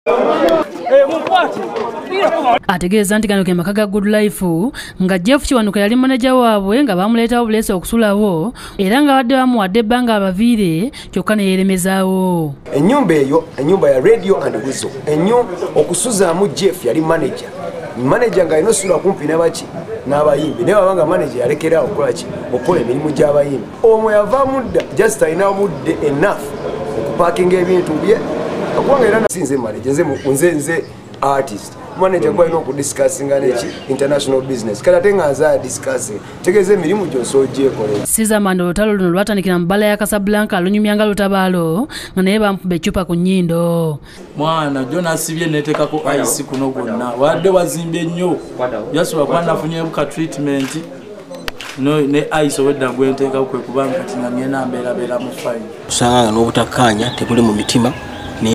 Ategeeza nti gano ke maka ga Good Life nga Jeff Kiwanuka yali manager waabwe nga bamuleetawo buleesi okusulawo era nga badde bamuwadde ebbanga abaviire kyokka ne yeeremezaawo. Ennyumba eyo ennyumba ya Radio and Whistle okusuzaamu Jeff yali manager nga alina osula kumpi n'abayimbi naye wabanga manager yalekera okolaki okukola emirimu gy'abayimbi. Omwo yavaamu dda just alina budde enough okupaakinga ebintu bye okubanga era sinze manager nze artist manager gwa ino okudiscussinga neki international business kala tenga aza discussing tegeze emirimu gyonso gyekole. Sizamanda olutalo luno lwatandikira mu bbala ya Casablanca lunyumyanga lutabaalo nga naye bamukuba eccupa ku nnyindo. Mwana gyo nasibye neteekako ice kuno gwonna wadde wazimbye nnyo yasobola kuba nafunye buka treatment ne ice owedda gwenteekako kwe kubanga kati nga ngenda mbeerabeera mu fine. Osanga n'obutakkaanya tebuli mu mitima